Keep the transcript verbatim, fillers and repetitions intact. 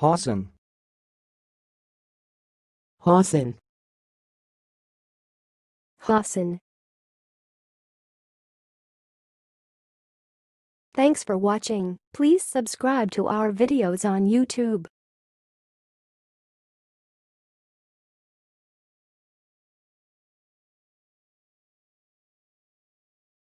hausen, hausen, hausen. Thanks for watching. Please subscribe to our videos on YouTube.